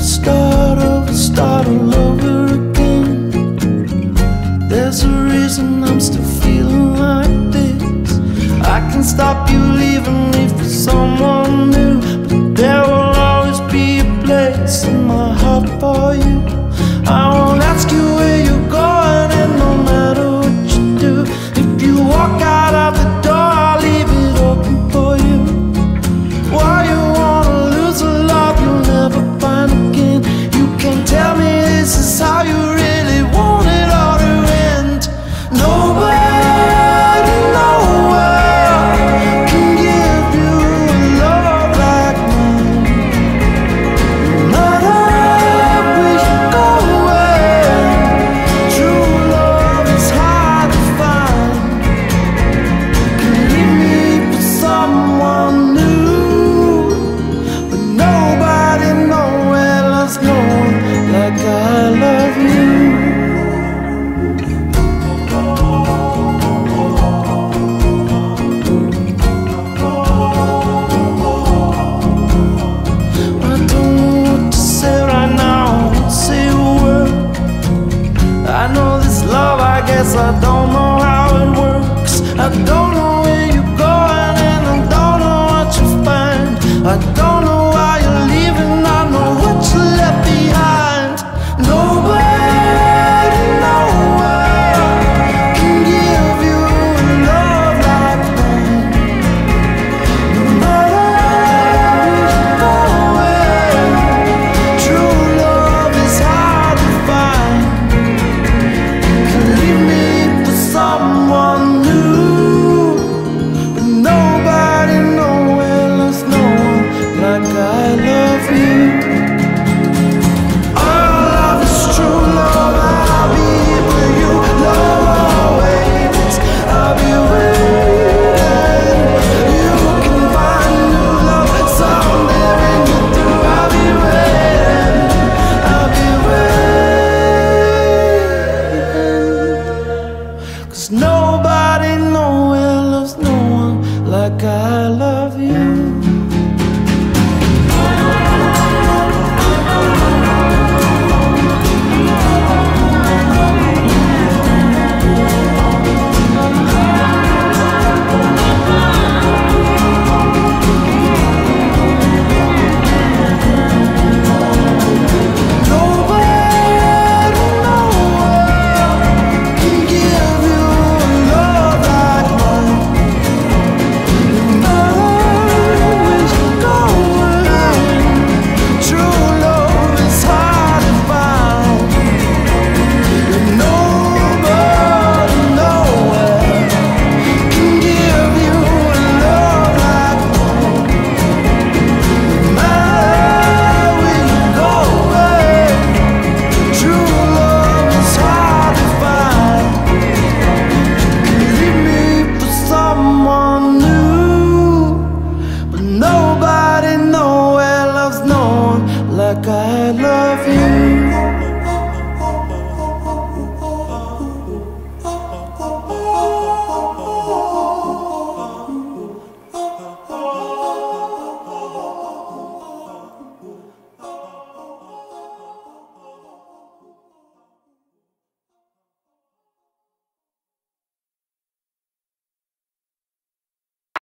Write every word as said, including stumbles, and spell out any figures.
start over, start all over again. There's a reason I'm still feeling like this. I can stop you leaving me for someone new, but there will always be a place in my heart for you. I won't ask you where you're going, and no matter what you do, if you walk out of the door, I'll leave it open for you. Why you wanna lose a love you'll never find again? You can tell me this is how you really want it all to end. Nobody, nowhere can give you a love like mine. No matter where you go, true love is hard to find. You can leave me for someone new, but nobody nowhere loves no one like I love you. I don't know what to say right now, I won't say a word. I know this love, I guess I don't know how it works. I don't know where you're going, and I don't know what you'll find. I don't know why you're leaving, I know what you left behind. Nobody, nowhere can give you a love like mine. No matter where you go, true love is hard to find. You can leave me for someone new, but nobody nowhere loves no one like I love you. Our love is true love, I'll be here for you. Love always, I'll be waiting. You can find new love someday when you're through. I'll be waiting, I'll be waiting. 'Cause nobody nowhere loves no one like I love you. Nobody nowhere can give you a love like mine. No matter where you're going, true love is hard to find. But nobody nowhere can give you a love like mine. No matter where you're going, true love is hard to find. You can leave me for someone new, but nobody nowhere loves no one like I